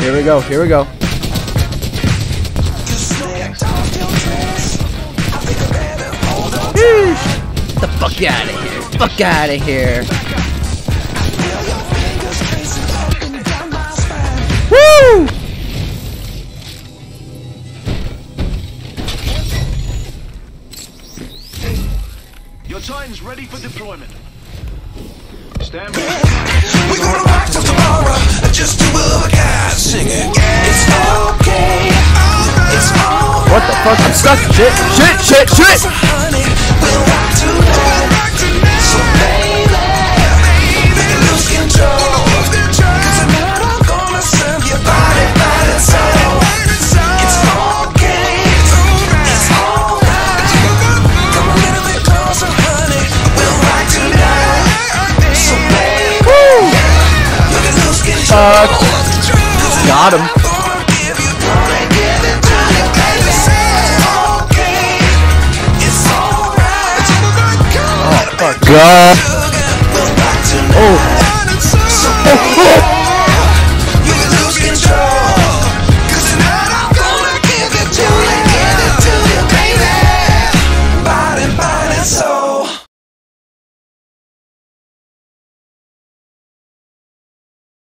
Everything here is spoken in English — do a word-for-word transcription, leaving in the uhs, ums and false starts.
Here we go. Here we go. Get the fuck out of here. Fuck out of here. Woo! Your Titan's ready for deployment. Stand by. We're gonna rock till tomorrow. Just do what I got. Sing it. It's okay. It's alright. What the fuck? I'm stuck. Shit. Shit. Shit. Shit. Honey, we'll rock tonight. So baby, make it lose control. 'Cause tonight I'm gonna serve your body, body, and soul. It's okay. It's alright. Come a little bit closer, honey. We'll rock tonight. So baby, make it lose control. Got him. God. Oh. Oh.